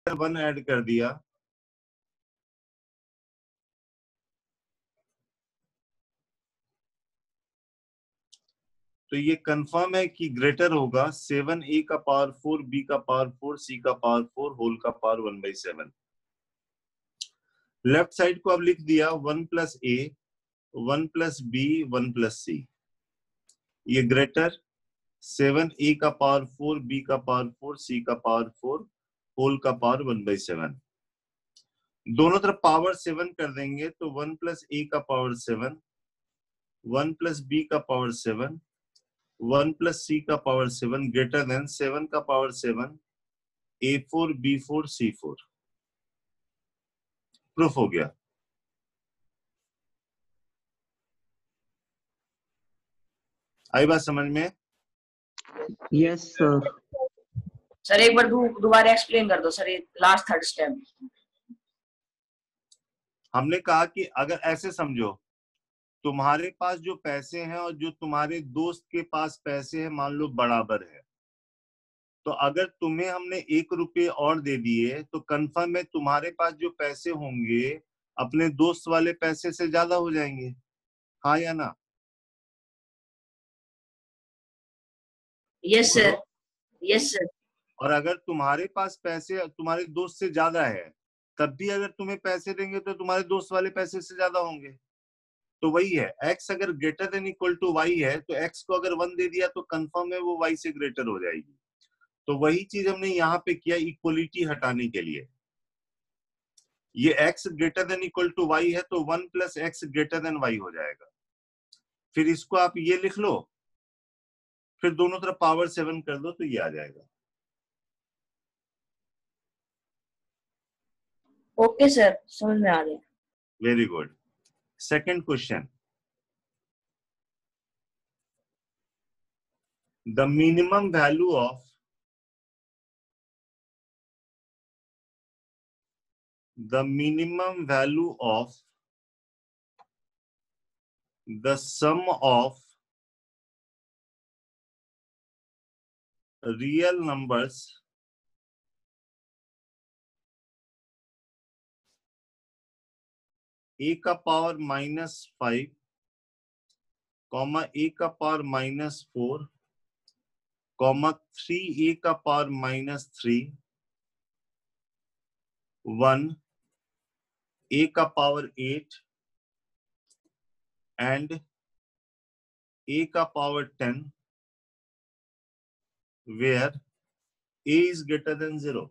1 add कर दिया तो ये कंफर्म है कि ग्रेटर होगा 7a का पावर 4 b का पावर 4 c का पावर 4 होल का पावर 1/7। लेफ्ट साइड को अब लिख दिया 1 plus a 1 plus b 1 plus c। ये ग्रेटर 7a का पावर 4 b का पावर 4 c का पावर 4 होल का पावर 1/7। दोनों तरफ पावर 7 कर देंगे तो 1 प्लस a का पावर 7 1 प्लस b का पावर 7 1 प्लस c का पावर 7 ग्रेटर देन 7 का power 7 a4 b4 c4। Proof हो गया। आई बात समझ में? Yes sir. सर एक बार दोबारा एक्सप्लेन कर दो सर, ये लास्ट थर्ड स्टेप। हमने कहा कि अगर ऐसे समझो, तुम्हारे पास जो पैसे हैं और जो तुम्हारे दोस्त के पास पैसे हैं मान लो बराबर है, तो अगर तुम्हें हमने 1 रुपये और दे दिए तो कंफर्म है तुम्हारे पास जो पैसे होंगे अपने दोस्त वाले पैसे से ज्यादा हो जाएंगे, हाँ या ना? Yes sir, yes sir. और अगर तुम्हारे पास पैसे तुम्हारे दोस्त से ज्यादा है तब भी अगर तुम्हें पैसे देंगे तो तुम्हारे दोस्त वाले पैसे से ज्यादा होंगे। तो वही है, x अगर greater than equal to y है तो x को अगर 1 दे दिया तो कंफर्म है वो y से ग्रेटर हो जाएगी। तो वही चीज हमने यहाँ पे किया इक्वलिटी हटाने के लिए। ये x greater than equal to y है तो 1 plus x greater than y हो जाएगा। फिर इसको आप ये लिख लो, फिर दोनों तरफ पावर 7 कर दो तो ये आ जाएगा। ओके सर, समझ में आ गया। Very good. Second question, the minimum value of the sum of real numbers a का पावर -5 कॉमा a का पावर -4 कॉमा 3a का पावर -3 1 a का पावर 8 and a का power 10 where a is greater than 0।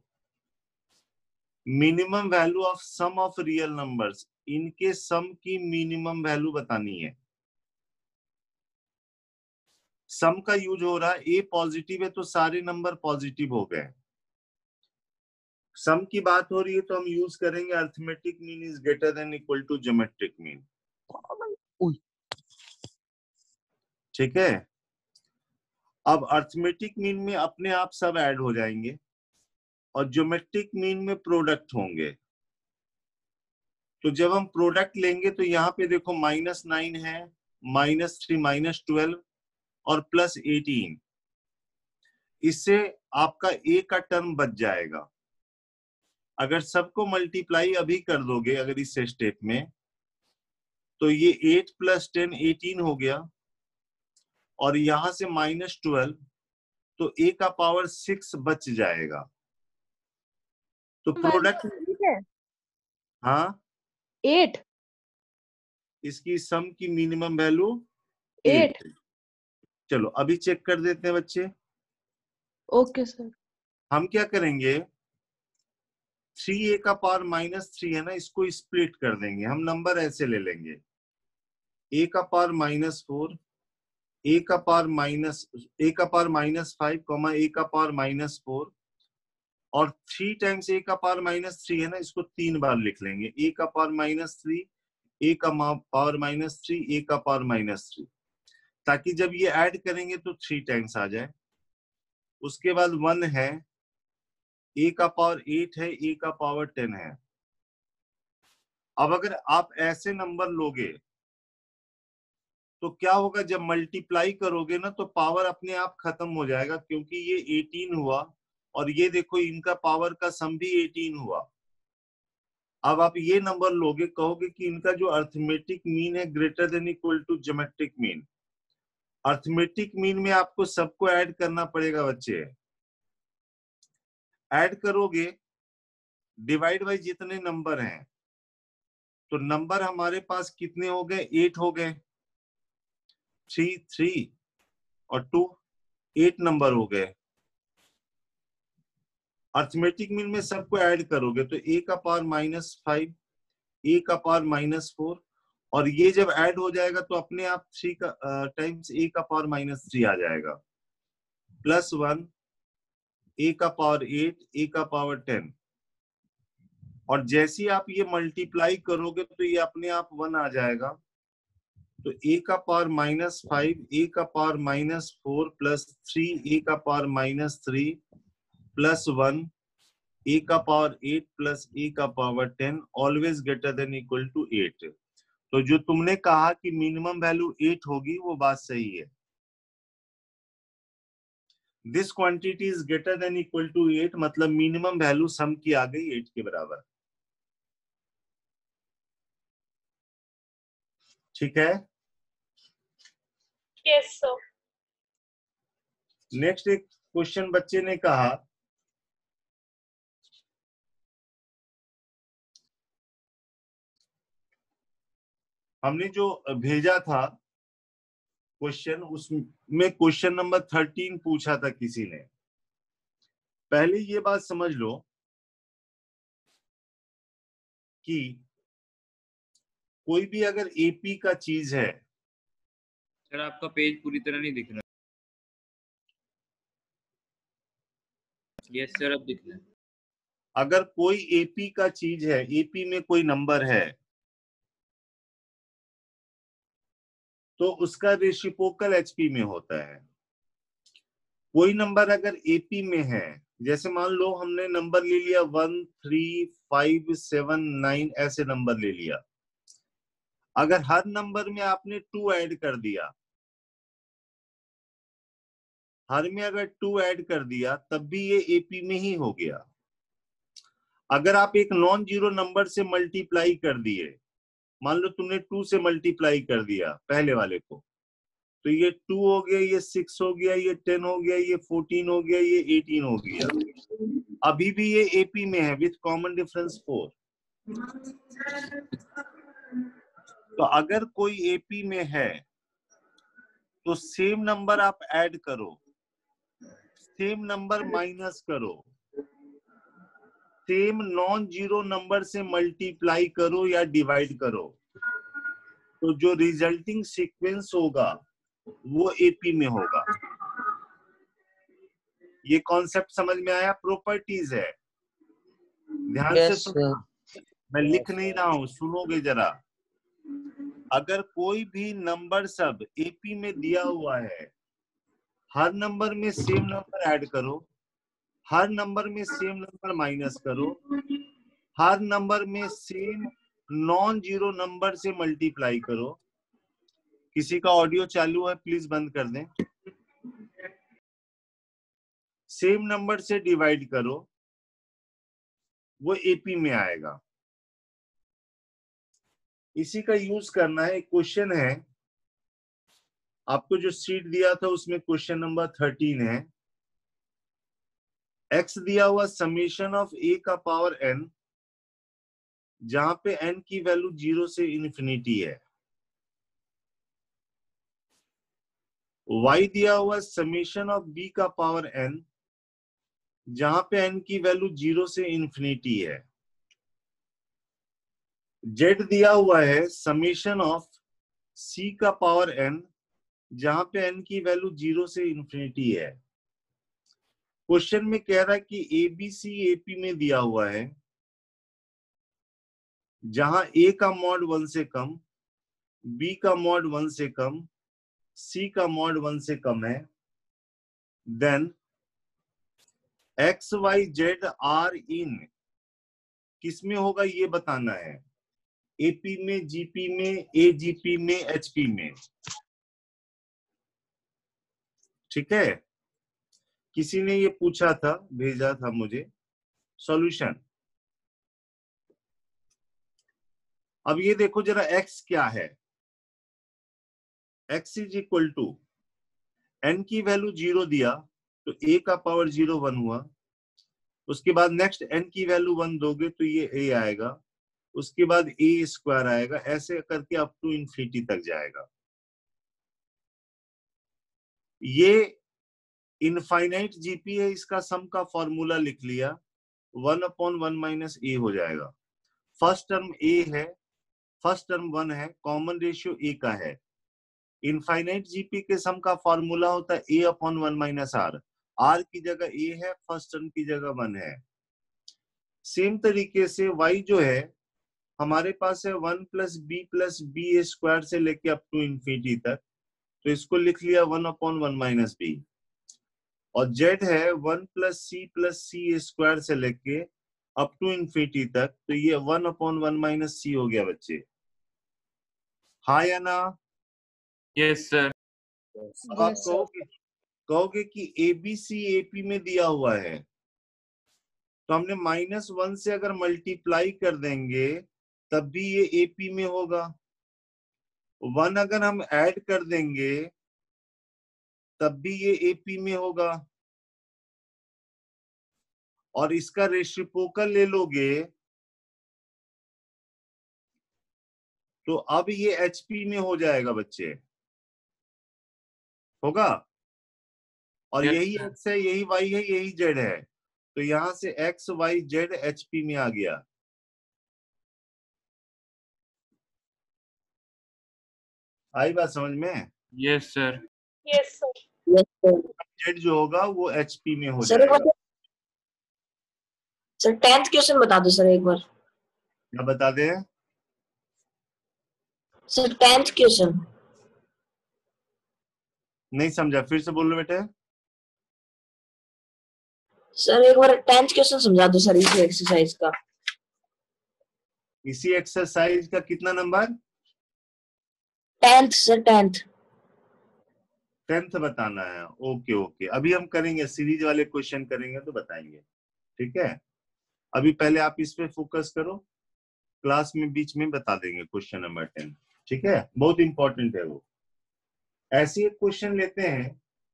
Minimum value of sum of real numbers, इनके sum की minimum value बतानी है। सम का यूज हो रहा है, ए पॉजिटिव है तो सारे नंबर पॉजिटिव हो गए। सम की बात हो रही है तो हम यूज करेंगे arithmetic mean is greater than equal to geometric mean. ठीक है, अब अरिथमेटिक मीन में अपने आप सब ऐड हो जाएंगे और ज्योमेट्रिक मीन में प्रोडक्ट होंगे। तो जब हम प्रोडक्ट लेंगे तो यहाँ पे देखो -9 है, -3 -12 और +18, इससे आपका a का टर्म बच जाएगा। अगर सबको मल्टीप्लाई अभी कर दोगे अगर इस स्टेप में तो ये 8 + 10 18 हो गया और यहां से -12 तो a का पावर 6 बच जाएगा। तो प्रोडक्ट हाँ 8, इसकी सम की मिनिमम वैल्यू 8। चलो अभी चेक कर देते हैं बच्चे। Okay sir. हम क्या करेंगे, 3a का पावर -3 है ना, इसको स्प्लिट कर देंगे। हम नंबर ऐसे ले लेंगे, a का पावर -4 a का पावर -5 कॉमा a का पावर -4 और 3 टाइम्स a का पावर -3 है ना, इसको 3 बार लिख लेंगे। a का पावर -3 a का पावर -3 a का पावर -3, ताकि जब ये ऐड करेंगे तो 3 टाइम्स आ जाए। उसके बाद 1 है, a का पावर 8 है, a का पावर 10 है। अब अगर आप ऐसे नंबर लोगे तो क्या होगा, जब मल्टीप्लाई करोगे ना तो पावर अपने आप खत्म हो जाएगा, क्योंकि ये 18 हुआ और ये देखो इनका पावर का सम भी 18 हुआ। अब आप ये नंबर लोगे, कहोगे कि इनका जो अर्थमेटिक मीन है greater than equal to geometric mean. Arithmetic mean में आपको सबको ऐड करना पड़ेगा बच्चे। ऐड करोगे डिवाइड बाय जितने नंबर हैं, तो नंबर हमारे पास कितने हो गए? 8 हो गए। 3 3 और 2 8 नंबर हो गए। अर्थमेटिक मीन में सबको ऐड करोगे तो a का पावर -5, a का पावर -4, और ये जब ऐड हो जाएगा तो अपने आप 3 का टाइम्स a का पावर -3 आ जाएगा, +1 a का पावर 8, a का पावर 10। और जैसे आप ये मल्टीप्लाई करोगे तो ये अपने आप 1 आ जाएगा। तो a का पावर -5, a का पावर -4 +3, a का पावर -3 +1, a का पावर 8 प्लस a का power 10 always greater than equal to 8। तो जो तुमने कहा कि मिनिमम वैल्यू 8 होगी वो बात सही है। This quantity is greater than equal to 8, मतलब मिनिमम वैल्यू सम की आ गई 8 के बराबर। ठीक है। Yes sir. नेक्स्ट एक क्वेश्चन बच्चे ने कहा हमने जो भेजा था क्वेश्चन, उसमें क्वेश्चन नंबर 13 पूछा था किसी ने। पहले ये बात समझ लो कि कोई भी अगर एपी का चीज है। सर आपका पेज पूरी तरह नहीं दिख रहा। यस सर अब दिख रहा है। अगर कोई एपी का चीज है, एपी में कोई नंबर है, तो उसका रेसिप्रोकल एचपी में होता है। कोई नंबर अगर एपी में है, जैसे मान लो हमने नंबर ले लिया 1 3 5 7 9 ऐसे नंबर ले लिया। अगर हर नंबर में आपने 2 ऐड कर दिया, हर में अगर 2 ऐड कर दिया तब भी ये एपी में ही हो गया। अगर आप एक नॉन जीरो नंबर से मल्टीप्लाई कर दिए, मान लो तुमने 2 से मल्टीप्लाई कर दिया पहले वाले को, तो ये 2 हो गया, ये 6 हो गया, ये 10 हो गया, ये 14 हो गया, ये 18 हो गया। अभी भी ये एपी में है विथ कॉमन डिफरेंस 4। तो अगर कोई एपी में है तो सेम नंबर आप ऐड करो, सेम नंबर माइनस करो, सेम नॉन जीरो नंबर से मल्टीप्लाई करो या डिवाइड करो, तो जो रिजल्टिंग सीक्वेंस होगा वो एपी में होगा। ये कॉन्सेप्ट समझ में आया? प्रॉपर्टीज है, ध्यान से सुनना, मैं लिख नहीं रहा हूं, सुनोगे जरा। अगर कोई भी नंबर सब एपी में दिया हुआ है, हर नंबर में सेम नंबर ऐड करो, हर नंबर में सेम नंबर माइनस करो, हर नंबर में सेम नॉन जीरो नंबर से मल्टीप्लाई करो। किसी का ऑडियो चालू है, प्लीज बंद कर दें। सेम नंबर से डिवाइड करो, वो एपी में आएगा। इसी का यूज करना है। क्वेश्चन है, आपको जो सीट दिया था उसमें क्वेश्चन नंबर 13 है। एक्स दिया हुआ समीशन ऑफ ए का पावर एन, जहां पे एन की वैल्यू 0 से इन्फिनिटी है। y दिया हुआ समीशन ऑफ बी का पावर एन, जहां पे एन की वैल्यू 0 से इन्फिनिटी है। z दिया हुआ है समीशन ऑफ सी का पावर एन, जहां पे एन की वैल्यू 0 से इन्फिनिटी है। क्वेश्चन में कह रहा है कि एबीसी एपी में दिया हुआ है, जहां ए का मॉड 1 से कम, बी का मॉड 1 से कम, सी का मॉड 1 से कम है। Then x y z are in किसमें होगा ये बताना है, एपी में, जीपी में, एजीपी में, एचपी में। ठीक है। किसी ने ये पूछा था, भेजा था मुझे सॉल्यूशन। अब ये देखो जरा x क्या है। x is equal to n की वैल्यू 0 दिया तो a का पावर 0 1 हुआ। उसके बाद नेक्स्ट n की वैल्यू 1 दोगे तो ये a आएगा। उसके बाद a स्क्वायर आएगा, ऐसे करके अप टू इन्फिनिटी तक जाएगा। ये इनफाइनाइट जीपी है, इसका सम का फॉर्मूला लिख लिया, 1/1 - a हो जाएगा। फर्स्ट टर्म a है, फर्स्ट टर्म 1 है, कॉमन रेशियो a का है। इनफाइनाइट जीपी के सम का फॉर्मूला होता है a/1 - r। r की जगह a है, फर्स्ट टर्म की जगह 1 है। सेम तरीके से y जो है हमारे पास है 1 + b स्क्वायर से लेके अप टू इन्फिनिटी तक, तो इसको लिख लिया 1/1 - b। और z है 1 + c स्क्वायर से लेके अप टू इन्फिनिटी तक, तो ये 1/1 - c हो गया बच्चे। हाँ या ना? Yes sir. अब आप कहोगे कि ABC AP में दिया हुआ है, तो हमने -1 से अगर मल्टीप्लाई कर देंगे तब भी ये AP में होगा। 1 अगर हम ऐड कर देंगे तब भी ये AP में होगा। और इसका रेसिप्रोकल ले लोगे तो अब ये HP में हो जाएगा बच्चे, होगा। और Yes, यही sir. x है, यही y है, यही z है, तो यहां से x y z HP में आ गया। आई बात समझ में? Yes sir. Yes sir. Yes sir. z जो होगा वो HP में हो सर एक जाएगा। बार सर 10th क्वेश्चन बता दो सर एक बार। क्या बता दे? Sir 10th question. नहीं समझा, फिर से बोलो बेटे। सर एक बार 10th क्वेश्चन समझा दो सर इसी एक्सरसाइज का। इसी एक्सरसाइज का कितना number? 10th sir 10th। 10th बताना है। ओके ओके, अभी हम करेंगे, सीरीज वाले क्वेश्चन करेंगे तो बताएंगे, ठीक है। अभी पहले आप इस पे फोकस करो, क्लास में बीच में बता देंगे क्वेश्चन नंबर 10, ठीक है। बहुत इंपॉर्टेंट है वो। ऐसे एक क्वेश्चन लेते हैं,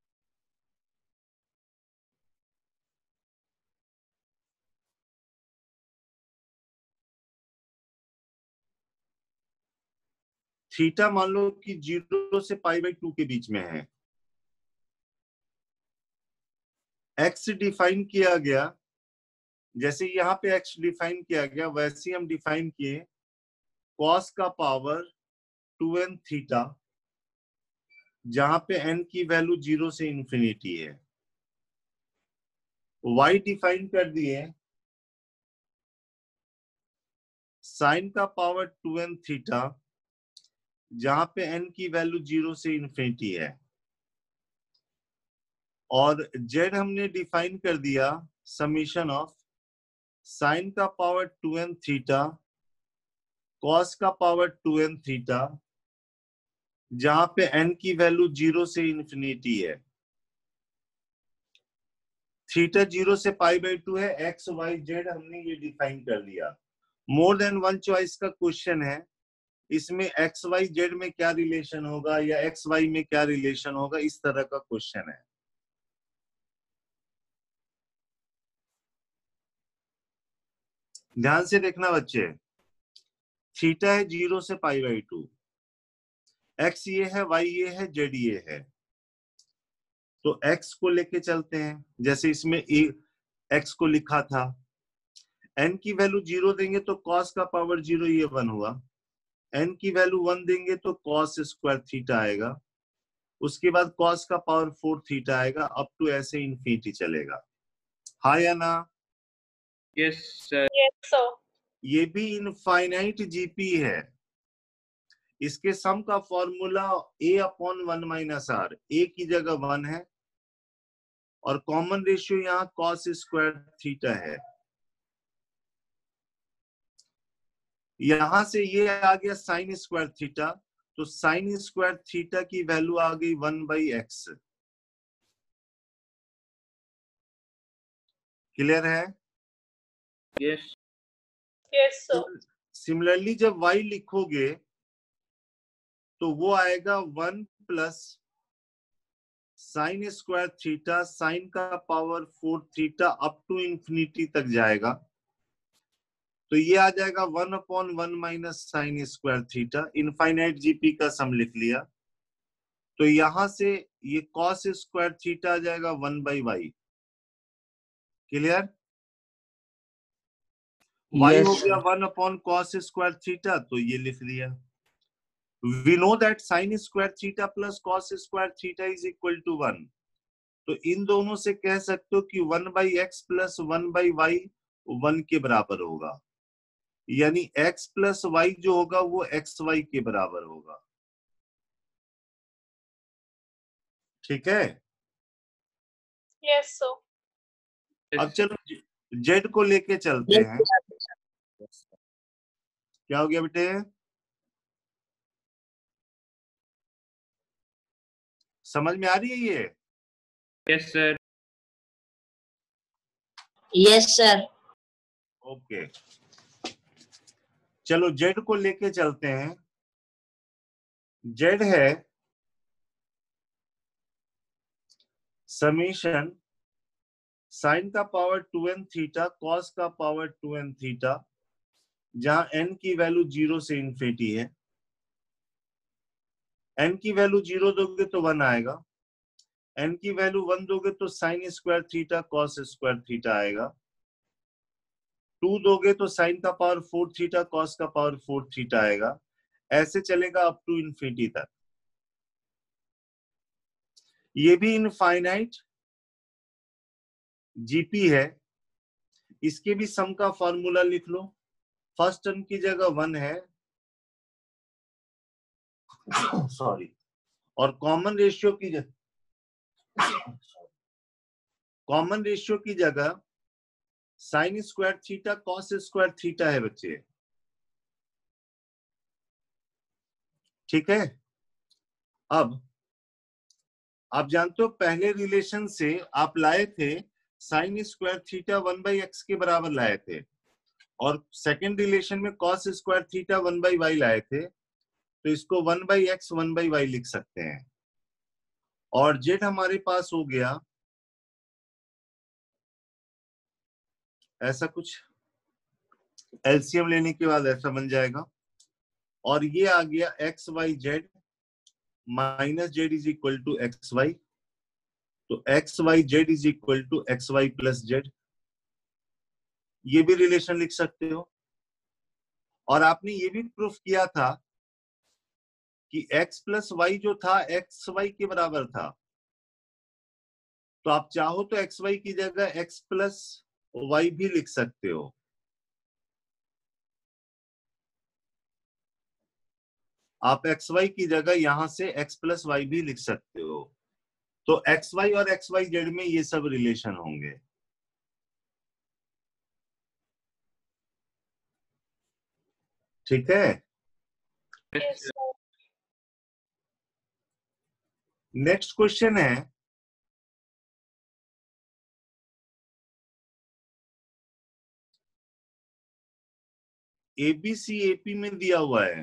थीटा मान लो कि 0 से π/2 के बीच में है। x डिफाइन किया गया, जैसे यहाँ पे x डिफाइन किया गया वैसे हम डिफाइन किए cos का पावर 2n थीटा, जहां पे n की वैल्यू 0 से इन्फिनिटी है। y डिफाइन कर दिए साइन का पावर 2n थीटा, जहां पे n की वैल्यू 0 से इन्फिनिटी है। और z हमने डिफाइन कर दिया समीशन ऑफ साइन का पावर 2n थीटा, कॉस का पावर 2n थीटा, जहां पे n की वैल्यू 0 से इन्फिनिटी है। थीटा 0 से π/2 है, x y z हमने ये डिफाइन कर दिया। मोर देन वन चॉइस का क्वेश्चन है, इसमें एक्स वाई जेड में क्या रिलेशन होगा या एक्स वाई में क्या रिलेशन होगा, इस तरह का क्वेश्चन है। ध्यान से देखना बच्चे, थीटा है 0 से π/2, एक्स ये है, वाई ये है, जेड ये है। तो एक्स को लेके चलते हैं, जैसे इसमें एक्स को लिखा था, एन की वैल्यू 0 देंगे तो कॉस का पावर 0 ये 1 हुआ, एन की वैल्यू 1 देंगे तो कॉस स्क्वायर थीटा आएगा, उसके बाद कॉस का पावर 4 थीटा आएगा, अप टू ऐसे इन्फिनिटी चलेगा। हाँ या ना? Yes sir. Yes sir. ये भी इनफाइनाइट जीपी है। इसके सम का फॉर्मूला a/1 - r, a की जगह 1 है और कॉमन रेशियो यहाँ कॉस स्क्वायर थीटा है। यहां से ये आ गया साइन स्क्वायर थीटा, तो साइन स्क्वायर थीटा की वैल्यू आ गई 1/x। क्लियर है? Yes. Yes, sir. सिमिलरली जब y लिखोगे तो वो आएगा 1 plus sine square theta, sine का power 4 theta up to infinity तक जाएगा, तो ये आ जाएगा 1/1 minus sine square theta. Infinite GP का सम लिख लिया, तो यहां से ये कॉस स्क्वायर थीटा आ जाएगा 1/y। क्लियर? y Yes, हो गया sir. 1/cos स्क्वायर थीटा, तो ये लिख लिया। We know that sin square theta plus cos square theta is equal to 1, तो इन दोनों से कह सकते हो कि 1/x प्लस 1/y 1 के बराबर होगा, यानी x प्लस y जो होगा वो xy के बराबर होगा। ठीक है? Yes, sir. अब चलो z को लेके चलते हैं। क्या हो गया बेटे? समझ में आ रही है ये? Yes, sir. Yes, sir. Okay, चलो z को लेके चलते हैं। z है समीशन साइन का पावर 2n थीटा कॉस का पावर 2n थीटा, जहां n की वैल्यू 0 से इन्फिनिटी है। n की वैल्यू 0 दोगे तो 1 आएगा, n की वैल्यू 1 दोगे तो sine square theta cos square theta आएगा, 2 दोगे तो साइन का पावर 4 थीटा कॉस का पावर 4 थीटा आएगा। ऐसे चलेगा अप टू इन्फिनिटी तक। ये भी इनफाइनाइट जीपी है, इसके भी सम का फॉर्मूला लिख लो। फर्स्ट टर्म की जगह 1 है, सॉरी, और कॉमन रेशियो की जगह sine square theta cos square theta है बच्चे। ठीक है? अब आप जानते हो पहले रिलेशन से आप लाए थे साइन स्क्वायर थीटा 1/x के बराबर लाए थे, और सेकंड रिलेशन में कॉस स्क्वायर थीटा 1/y लाए थे, तो इसको 1/x 1/y लिख सकते हैं। और z हमारे पास हो गया ऐसा कुछ, एलसीएम लेने के बाद ऐसा बन जाएगा, और ये आ गया x y z minus z is equal to x y, तो x y z is equal to x y plus z. ये भी रिलेशन लिख सकते हो। और आपने ये भी प्रूफ किया था कि x प्लस वाई जो था एक्स वाई के बराबर था, तो आप चाहो तो एक्स वाई की जगह x प्लस वाई भी लिख सकते हो। आप एक्स वाई की जगह यहां से x प्लस वाई भी लिख सकते हो, तो एक्स वाई और एक्स वाई जेड में ये सब रिलेशन होंगे। ठीक है? Yes, sir. नेक्स्ट क्वेश्चन है, एबीसी एपी में दिया हुआ है,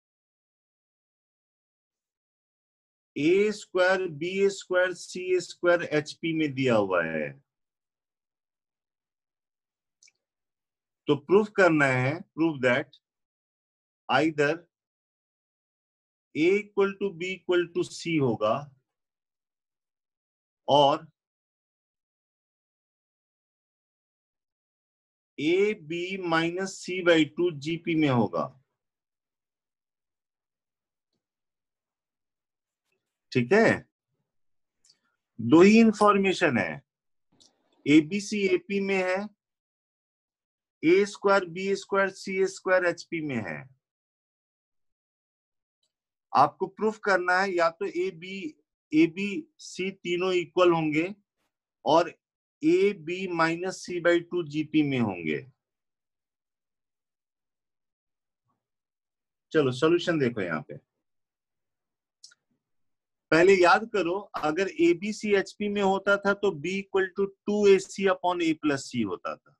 a square b square c square HP में दिया हुआ है। तो प्रूफ करना है, prove that either a equal to b equal to c होगा, और a b minus c by 2 GP में होगा। ठीक है? दो ही इंफॉर्मेशन है, एबीसी एपी में है, a square b square c square HP में है। आपको प्रूफ करना है या तो ए बी सी तीनों इक्वल होंगे और a b minus c by 2 GP में होंगे। चलो सॉल्यूशन देखो यहां पे। पहले याद करो, अगर ABC HP में होता था तो B equal to 2AC upon A plus C होता था।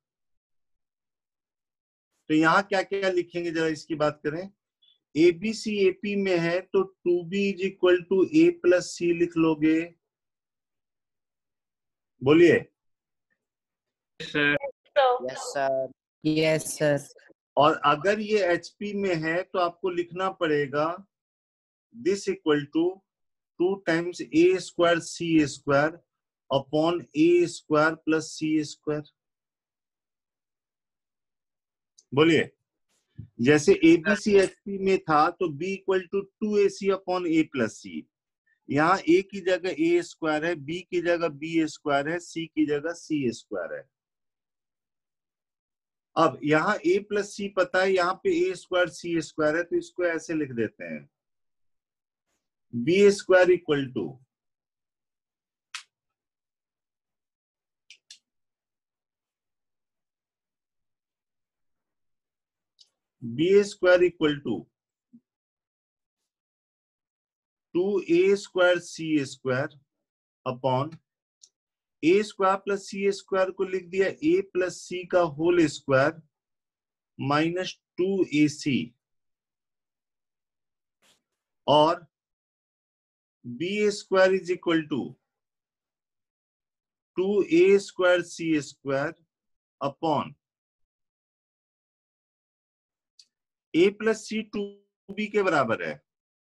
तो यहाँ क्या क्या लिखेंगे, जरा इसकी बात करें। ABC AP में है तो 2B is equal to A plus C लिख लोगे। बोलिए। Sir. Yes, sir. Yes, sir. और अगर ये HP में है तो आपको लिखना पड़ेगा this equal to 2 times A square C square upon A square plus C square. बोलिए। जैसे ABC HP में था तो B equal to 2AC upon A plus C। यहाँ A की जगह A स्क्वायर है, B की जगह B स्क्वायर है, C की जगह C स्क्वायर है। अब यहाँ A प्लस C पता है, यहाँ पे A स्क्वायर C स्क्वायर है, तो इसको ऐसे लिख देते हैं B square equal to B square equal to 2A square C square upon A square plus C square को लिख दिया A प्लस C का होल स्क्वायर माइनस 2AC और B square is equal to 2A square C square upon A plus C 2B के बराबर है।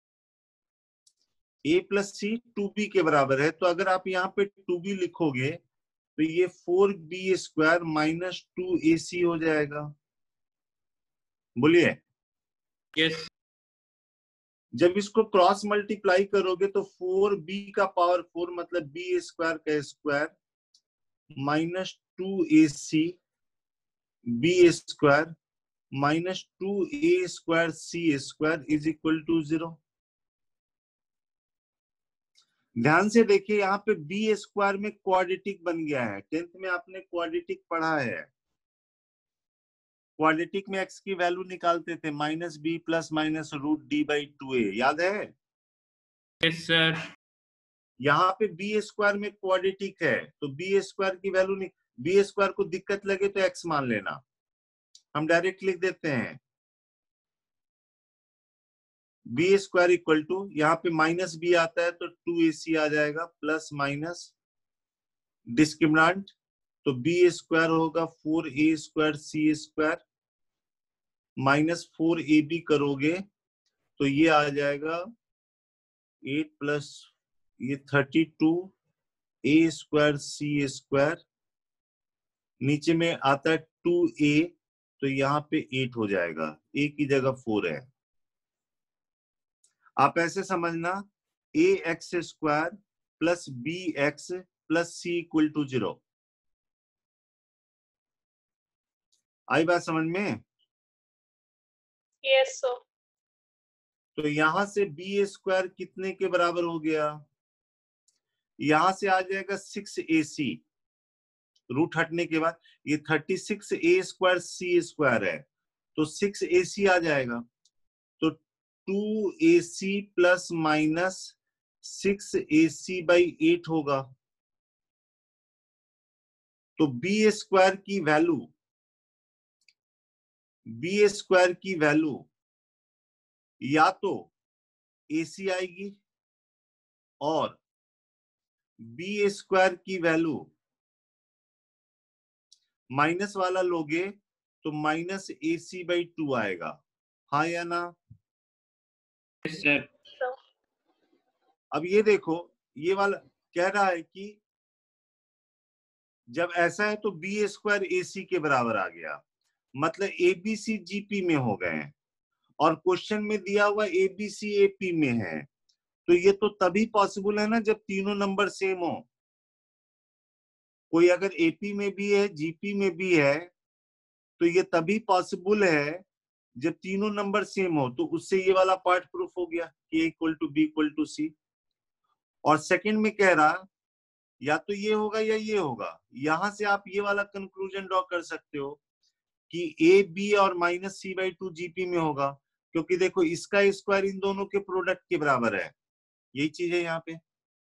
A plus C 2B के बराबर है, तो अगर आप यहाँ पे 2B लिखोगे तो ये 4B स्क्वायर माइनस 2AC हो जाएगा। बोलिए। यस। जब इसको क्रॉस मल्टीप्लाई करोगे तो 4B का पावर 4 मतलब B स्क्वायर का square minus 2AC B square minus 2A square C square is equal to 0। ध्यान से देखिए, यहाँ पे B स्क्वायर में क्वाड्रेटिक बन गया है। 10th में आपने क्वाड्रेटिक पढ़ा है। क्वाड्रेटिक में x की वैल्यू निकालते थे minus B plus minus root D by 2A, याद है? Yes sir. यहाँ पे B स्क्वायर में क्वाड्रेटिक है तो B स्क्वायर की वैल्यू B स्क्वायर को दिक्कत लगे तो x मान लेना, हम डायरेक्ट लिख देते हैं B स्क्वायर इक्वल टू, यहाँ पे माइनस B आता है तो 2AC आ जाएगा प्लस माइनस डिस्क्रिमिनेंट तो B स्क्वायर होगा 4A square C square minus 4AB करोगे तो ये आ जाएगा 8 प्लस ये 32A स्क्वायर C स्क्वायर, नीचे में आता है 2A तो यहाँ पे 8 हो जाएगा, A की जगह 4 है। आप ऐसे समझना AX square plus BX plus C equal to 0। आई बात समझ में? Yes, sir. तो यहां से B स्क्वायर कितने के बराबर हो गया? यहां से आ जाएगा 6AC, रूट हटने के बाद ये 36A स्क्वायर C स्क्वायर है तो 6AC आ जाएगा, तो 2AC plus minus 6AC by 8 होगा। तो B स्क्वायर की वैल्यू या तो AC आएगी और B स्क्वायर की वैल्यू माइनस वाला लोगे तो माइनस AC बाई 2 आएगा, हाँ या ना? Yes sir. अब ये देखो, ये वाला कह रहा है कि जब ऐसा है तो B स्क्वायर AC के बराबर आ गया, मतलब ABC GP में हो गए हैं और क्वेश्चन में दिया हुआ ABC AP में है, तो ये तो तभी पॉसिबल है ना जब तीनों नंबर सेम हो। कोई अगर AP में भी है GP में भी है तो ये तभी पॉसिबल है जब तीनों नंबर सेम हो, तो उससे ये वाला पार्ट प्रूफ हो गया कि A equal to B equal to C। और सेकंड में कह रहा या तो ये होगा या ये होगा, यहां से आप ये वाला कंक्लूजन ड्रॉ कर सकते हो कि A B और माइनस C बाई 2 GP में होगा, क्योंकि देखो इसका स्क्वायर इन दोनों के प्रोडक्ट के बराबर है यही चीज है यहाँ पे,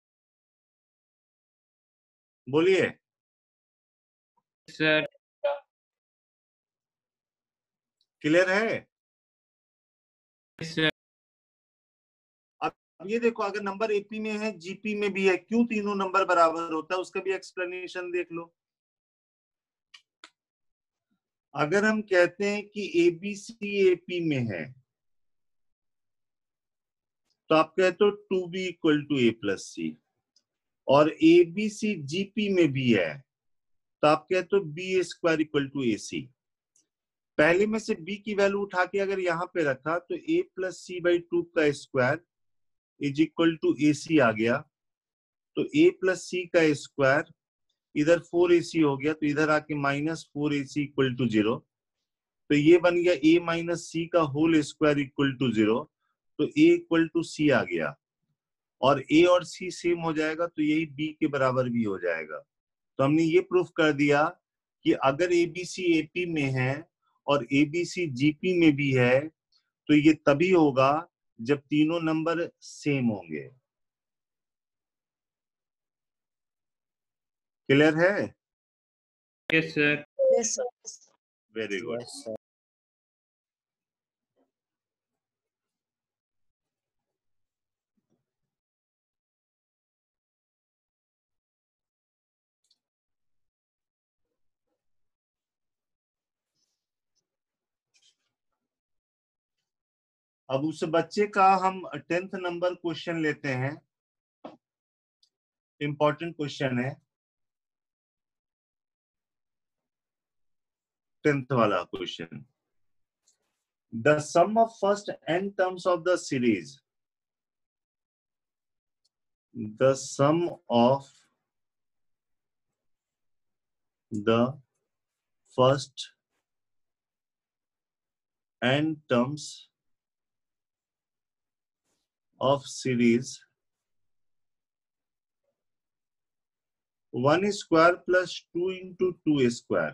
बोलिए। सर। क्लियर है? सर। अब ये देखो, अगर नंबर एपी में है, जीपी में भी है, क्यों तीनों नंबर बराबर होता है, उसका भी एक्सप्लेनेशन देख लो। अगर हम कहते हैं कि एबीसी एपी में है, तो आप कहते हो 2b equal to a plus c, और एबीसी जीपी में भी है, तो आप कहते हो b square equal to a c. पहले में से b की वैल्यू उठा के अगर यहाँ पे रखा, तो a प्लस सी बाई 2 का square is equal to a c आ गया। तो a प्लस सी का स्क्वायर, इधर 4ac हो गया, तो इधर आके माइनस 4ac इक्वल टू 0। तो ये बन गया a माइनस सी का होल स्क्वायर इक्वल टू 0। तो a इक्वल टू सी आ गया, और a और c सेम हो जाएगा, तो यही b के बराबर भी हो जाएगा। तो हमने ये प्रूफ कर दिया कि अगर एबीसी एपी में है और एबीसी जीपी में भी है, तो ये तभी होगा जब तीनों नंबर सेम होंगे। क्लियर है? Yes sir. Yes sir. Very good. अब उस बच्चे का हम 10th नंबर क्वेश्चन लेते हैं। इंपॉर्टेंट क्वेश्चन है, 10th वाला question. The sum of first n terms of the series, the sum of the first n terms of series 1 square plus 2 into 2 square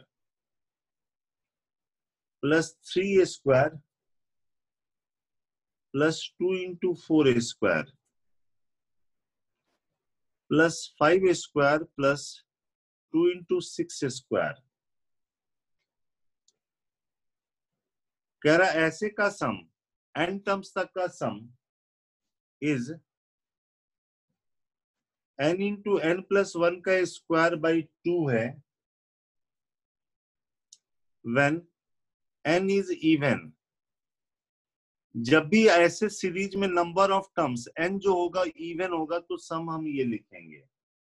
plus 3 square plus 2 into 4 square plus 5 square plus 2 into 6 square। कह रहा ऐसे का सम, n terms तक का sum is n into n plus 1 का square by 2 है, when n is even. जब भी ऐसे सीरीज में नंबर ऑफ टर्म्स n जो होगा इवन होगा, तो सम हम ये लिखेंगे।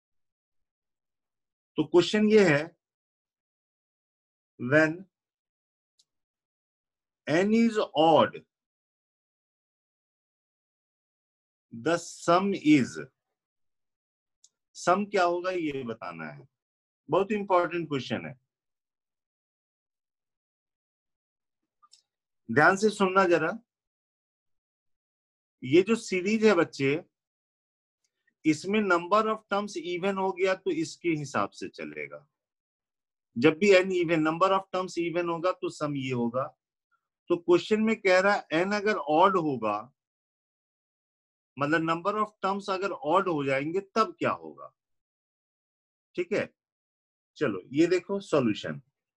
तो क्वेश्चन ये है, when n is odd, the sum is, सम क्या होगा ये बताना है। बहुत इंपॉर्टेंट क्वेश्चन है, ध्यान से सुनना जरा। ये जो सीरीज है बच्चे, इसमें नंबर ऑफ टर्म्स इवन हो गया तो इसके हिसाब से चलेगा। जब भी n even, number of terms even होगा तो सम ये होगा। तो क्वेश्चन में कह रहा है n अगर ऑड होगा, मतलब नंबर ऑफ टर्म्स अगर ऑड हो जाएंगे तब क्या होगा। ठीक है, चलो ये देखो सॉल्यूशन।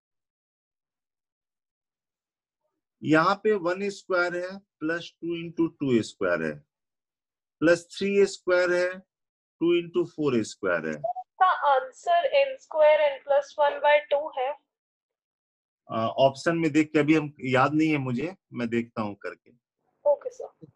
यहाँ पे 1 स्क्वायर है प्लस 2 इंटू 2 स्क्वायर है प्लस 3 स्क्वायर है 2 इंटू 4 स्क्वायर है। का answer n square n plus 1 by 2 है। ऑप्शन में देख के, अभी हम याद नहीं है मुझे, मैं देखता हूं करके। Okay sir.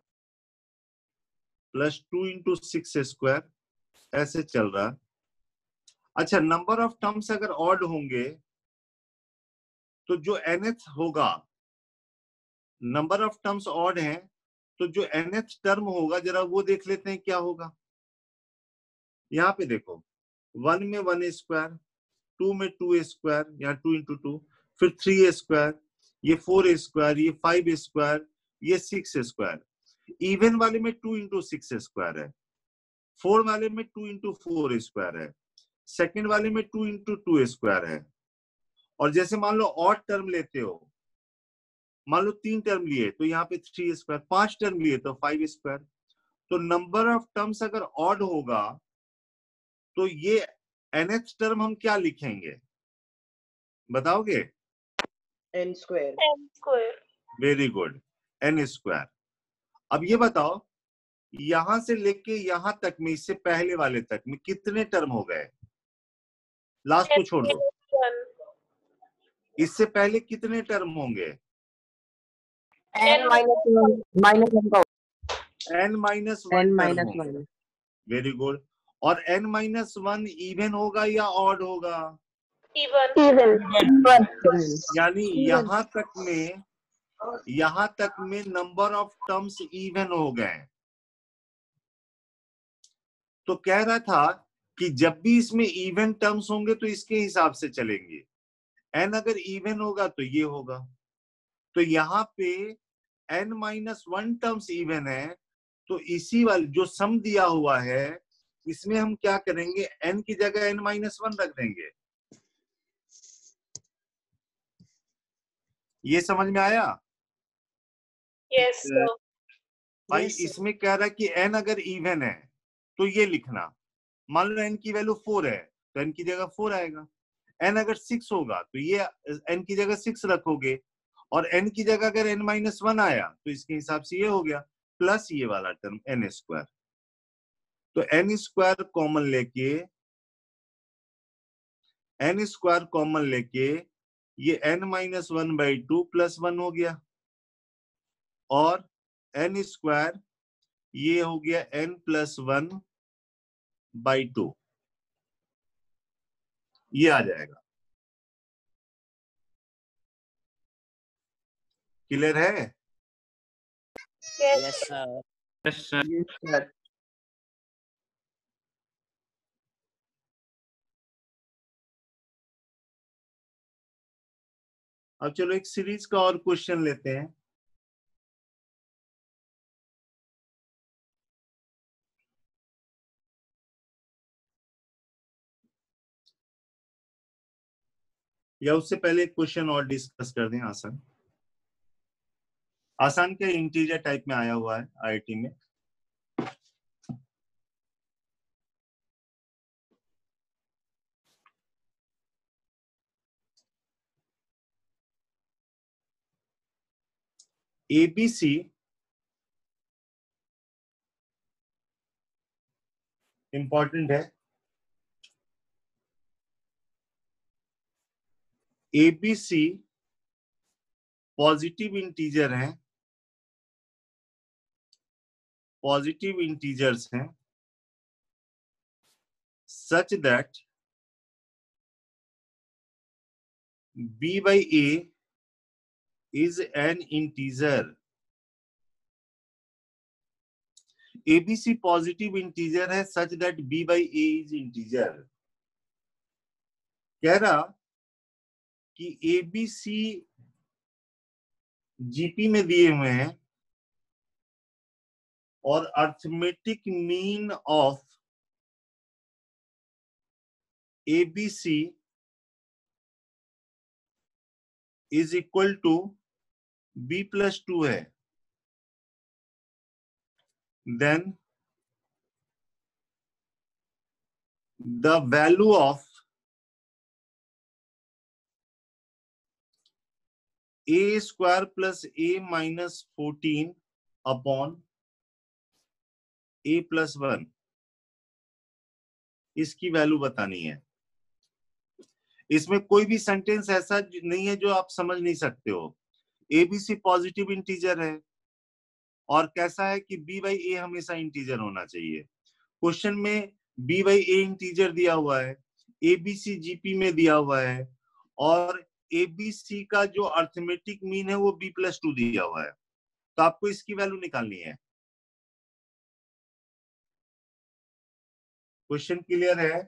Plus 2 into 6 square, ऐसे चल रहा। अच्छा, नंबर ऑफ टर्म्स अगर ऑड होंगे तो जो nth होगा, नंबर ऑफ टर्म्स ऑड हैं, तो जो nth टर्म होगा जरा वो देख लेते हैं क्या होगा। यहाँ पे देखो, 1 में 1 स्क्वायर, 2 में 2 स्क्वायर, यहाँ 2 इंटू 2, फिर 3 स्क्वायर, ये 4 स्क्वायर, ये 5 स्क्वायर, ये 6 स्क्वायर। इवन वाले में 2 इंटू 6 स्क्वायर है, 4 वाले में 2 इंटू 4 स्क्वायर है, सेकेंड वाले में 2 इंटू 2 स्क्वायर है। और जैसे मान लो ऑड टर्म लेते हो, मान लो 3 टर्म लिए तो यहाँ पे 3 स्क्वायर, 5 टर्म लिए तो 5 स्क्वायर। तो नंबर ऑफ टर्म्स अगर ऑड होगा तो ये nth टर्म हम क्या लिखेंगे, बताओगे? n square. n square. Very good, n square. अब ये बताओ, यहां से लेके यहां तक में, इससे पहले वाले तक में कितने टर्म हो गए? लास्ट को छोड़ दो, n इससे पहले कितने टर्म होंगे? n माइनस वन का n minus n one term minus होंगे। 1. वेरी गुड। और n माइनस वन इवन होगा या ऑड होगा? even. यानी Even. यहां तक में नंबर ऑफ टर्म्स इवन हो गए। तो कह रहा था कि जब भी इसमें इवन टर्म्स होंगे तो इसके हिसाब से चलेंगे। n अगर इवन होगा तो ये होगा। तो यहाँ पे n minus one terms even है, तो इसी वाले जो सम दिया हुआ है इसमें हम क्या करेंगे, n की जगह n माइनस वन रख देंगे। ये समझ में आया? Yes, sir. भाई Yes, sir. इसमें कह रहा है कि n अगर इवन है तो ये लिखना। मान लो n की वैल्यू 4 है तो n की जगह 4 आएगा। n अगर 6 होगा तो ये n की जगह 6 रखोगे, और n की जगह अगर n माइनस वन आया तो इसके हिसाब से ये हो गया, प्लस ये वाला टर्म n स्क्वायर। तो n स्क्वायर कॉमन लेके ये n minus one by two plus one हो गया, और n स्क्वायर ये हो गया n plus one by two, ये आ जाएगा। क्लियर है? Yes, Yes, sir. Yes, sir. Yes, sir. अब चलो एक सीरीज का और क्वेश्चन लेते हैं। या उससे पहले एक क्वेश्चन और डिस्कस कर दें, आसान। आसान क्या इंटीजर टाइप में आया हुआ है आईआईटी में। एबीसी इंपॉर्टेंट है। एबीसी पॉजिटिव इंटीजर हैं, पॉजिटिव इंटीजर्स हैं, such that b by a is an integer। ABC positive integer है such that b by a is integer। कह रहा कि एबीसी जीपी में दिए हुए हैं और arithmetic mean of ABC is equal to b plus two है, then the value of a square plus a minus 14 upon a plus one, इसकी वैल्यू बतानी है। इसमें कोई भी सेंटेंस ऐसा नहीं है जो आप समझ नहीं सकते हो। एबीसी पॉजिटिव इंटीजर है और कैसा है कि b बाई ए हमेशा इंटीजर होना चाहिए। क्वेश्चन में b बाई ए इंटीजर दिया हुआ है, एबीसी जीपी में दिया हुआ है, और एबीसी का जो अर्थमेटिक मीन है वो b प्लस टू दिया हुआ है। तो आपको इसकी वैल्यू निकालनी है। क्वेश्चन क्लियर है?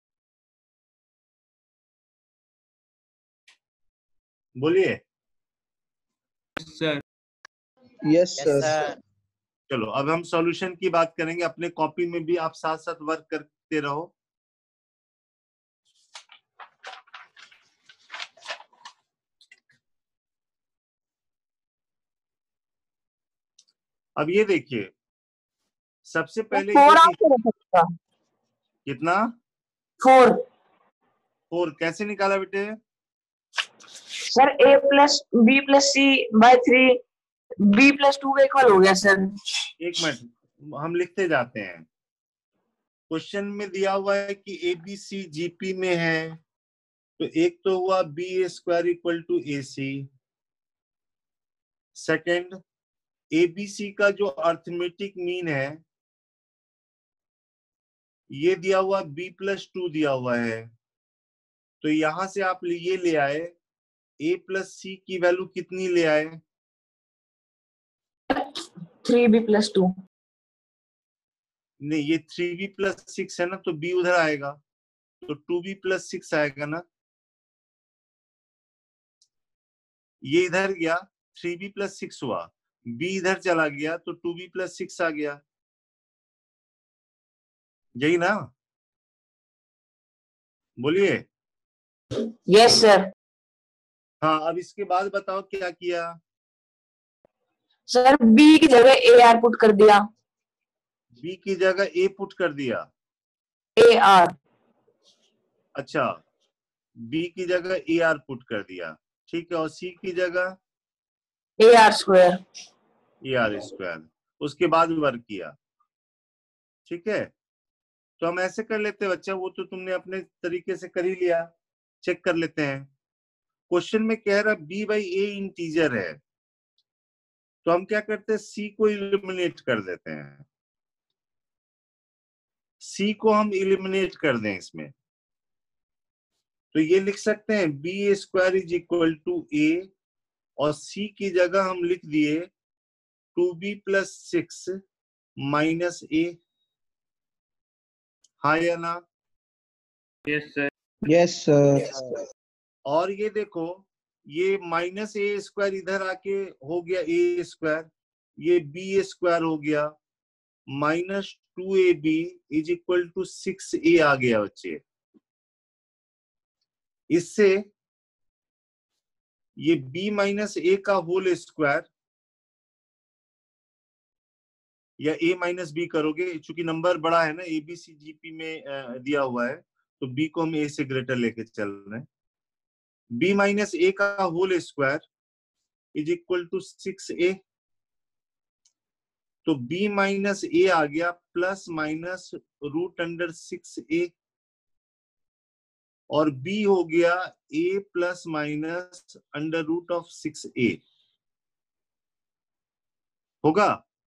बोलिए। Yes, sir. Yes, Yes, sir. sir. चलो अब हम सॉल्यूशन की बात करेंगे। अपने कॉपी में भी आप साथ साथ वर्क करते रहो। अब ये देखिए, सबसे पहले फोर ये आंसर हो सकता। कितना 4 4 कैसे निकाला बेटे? Sir a plus b plus c by 3 b plus 2 का इक्वल हो गया सर। एक मिनट हम लिखते जाते हैं। क्वेश्चन में दिया हुआ है कि एबीसी जीपी में है, तो एक तो हुआ b a square equal to a c. Second, ABC का जो अर्थमेटिक मीन है ये दिया हुआ बी प्लस 2 दिया हुआ है, तो यहां से आप ये ले आए ए प्लस सी की वैल्यू कितनी ले आए? 3b plus 2। नहीं, ये 3b प्लस 6 है ना, तो b उधर आएगा, तो 2b प्लस 6 आएगा ना। ये इधर गया 3b प्लस 6 हुआ, b इधर चला गया तो 2b प्लस 6 आ गया, यही ना? बोलिए। Yes sir. हाँ, अब इसके बाद बताओ क्या किया? सर b की जगह a r पुट कर दिया। b की जगह a पुट कर दिया। a r। अच्छा, b की जगह a r पुट कर दिया, ठीक है। और c की जगह a r square. A r square, उसके बाद वर्क किया, ठीक है। तो हम ऐसे कर लेते हैं बच्चा, वो तो तुमने अपने तरीके से कर ही लिया, चेक कर लेते हैं। क्वेश्चन में कह रहा b बाई ए इंटीजर है, तो हम क्या करते हैं, c को इलिमिनेट कर देते हैं। c को हम इलिमिनेट कर दें इसमें, तो ये लिख सकते हैं b a square is equal to a, और c की जगह हम लिख दिए 2b प्लस 6 माइनस ए। हाँ या ना? Yes sir. Yes, sir. और ये देखो, ये माइनस ए स्क्वायर इधर आके हो गया ए स्क्वायर, ये बी ए स्क्वायर हो गया, minus 2ab is equal to 6a आ गया बच्चे। इससे ये b माइनस ए का होल स्क्वायर, या a माइनस बी करोगे, चूंकि नंबर बड़ा है ना, ABCGP में दिया हुआ है, तो b को हम a से ग्रेटर लेके चल रहे हैं। b माइनस ए का whole square is equal to 6a, तो b माइनस ए आ गया plus minus root under 6a, और b हो गया a plus minus under root of 6a होगा।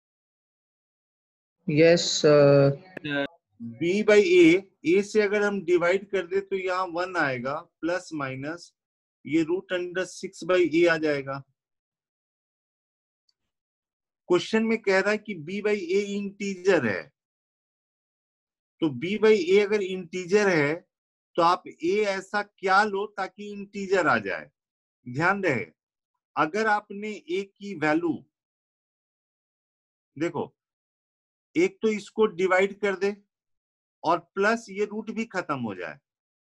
Yes, sir. b by a से अगर हम डिवाइड कर दे तो यहाँ 1 आएगा, प्लस माइनस ये रूट अंडर 6 बाई ए आ जाएगा। क्वेश्चन में कह रहा है कि b बाई ए इंटीजर है, तो b बाई ए अगर इंटीजर है तो आप a ऐसा क्या लो ताकि इंटीजर आ जाए। ध्यान रहे, अगर आपने a की वैल्यू, देखो, एक तो इसको डिवाइड कर दे और प्लस ये रूट भी खत्म हो जाए,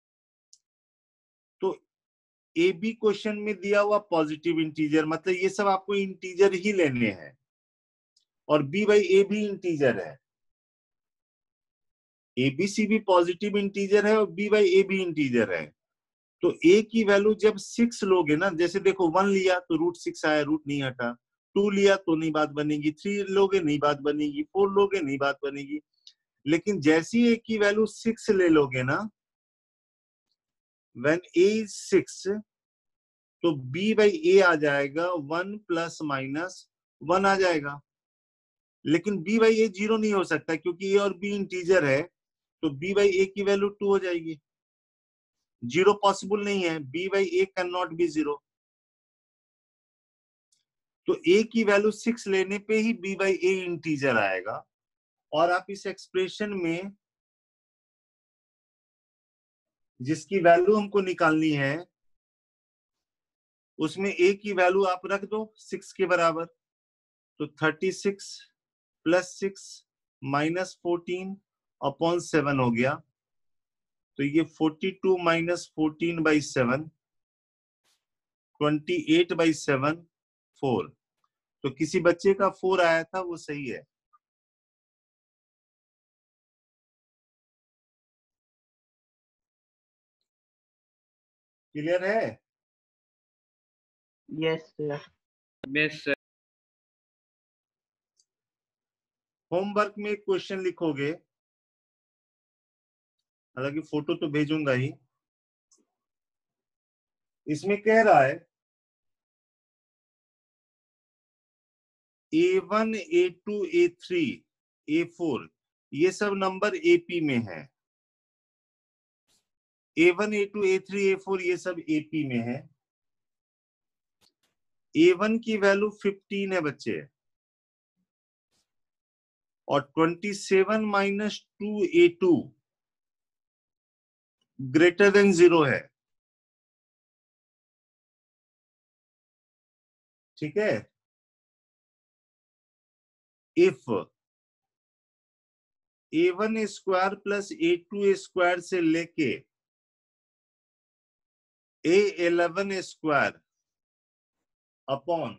तो ए बी क्वेश्चन में दिया हुआ पॉजिटिव इंटीजर, मतलब ये सब आपको इंटीजर ही लेने हैं, और b बाई ए भी इंटीजर है, एबीसी भी पॉजिटिव इंटीजर है और b बाई ए भी इंटीजर है। तो a की वैल्यू जब 6 लोगे ना, जैसे देखो 1 लिया तो रूट 6 आया, रूट नहीं हटा, 2 लिया तो नहीं बात बनेगी, 3 लोगे नहीं बात बनेगी, 4 लोगे नहीं बात बनेगी। लेकिन जैसी a की वैल्यू 6 ले लोगे ना, when a is 6, तो b बाई ए आ जाएगा 1 प्लस माइनस 1 आ जाएगा। लेकिन b बाई ए 0 नहीं हो सकता क्योंकि a और b इंटीजर है, तो b बाई ए की वैल्यू 2 हो जाएगी। 0 पॉसिबल नहीं है, b by a can not be 0, तो a की वैल्यू 6 लेने पे ही b बाई ए इंटीजर आएगा। और आप इस एक्सप्रेशन में जिसकी वैल्यू हमको निकालनी है उसमें a की वैल्यू आप रख दो 6 के बराबर, तो 36 प्लस 6 माइनस 14 अपॉन 7 हो गया, तो ये 42 माइनस 14 बाई 7, 28 बाई 7 4, तो किसी बच्चे का 4 आया था, वो सही है। क्लियर है? Yes, sir. Yes, sir. Homework में एक क्वेश्चन लिखोगे, हालांकि फोटो तो भेजूंगा ही। इसमें कह रहा है A1, A2, A3, A4 ये सब नंबर AP में है। A1, A2, A3, A4 ये सब AP में है। A1 की वैल्यू 15 है बच्चे, और 27 माइनस 2A2 ग्रेटर देन 0 है। ठीक है? If A1 square plus A2 square से लेके A11 स्क्वायर अपॉन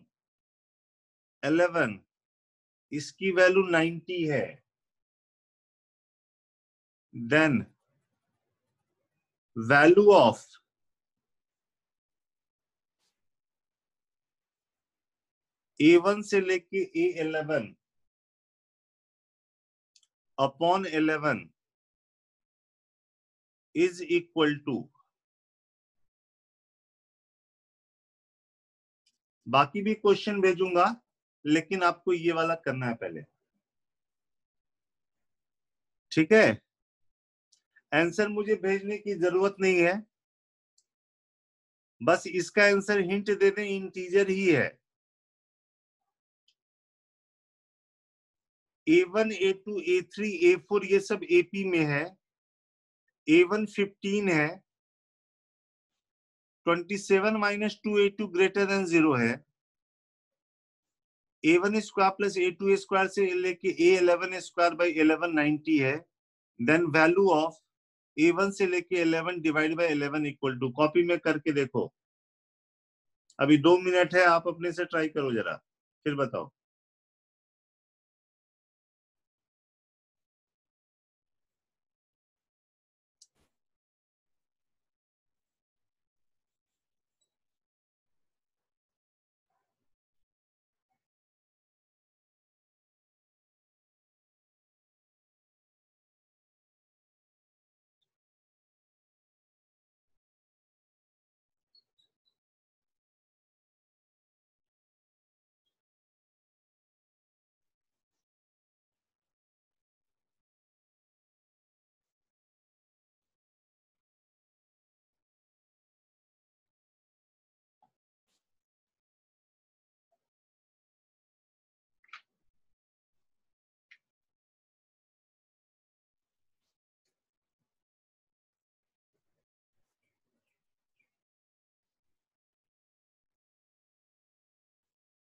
11 इसकी वैल्यू 90 है, देन वैल्यू ऑफ A1 से लेके A11 upon 11 is equal to, बाकी भी क्वेश्चन भेजूंगा लेकिन आपको ये वाला करना है पहले। ठीक है? आंसर मुझे भेजने की जरूरत नहीं है, बस इसका आंसर हिंट दे दें, इंटीजर ही है। A1, A2, A3, A4 ये सब AP में है। A1 15 है, 27 माइनस 2A2 ग्रेटर देन 0 है। A1 square plus A2 square से लेके A11 स्क्वायर बाई 11 90 है, देन वैल्यू ऑफ A1 से लेके 11 divide by 11 equal to, copy में करके देखो। अभी 2 मिनट है, आप अपने से ट्राई करो जरा, फिर बताओ।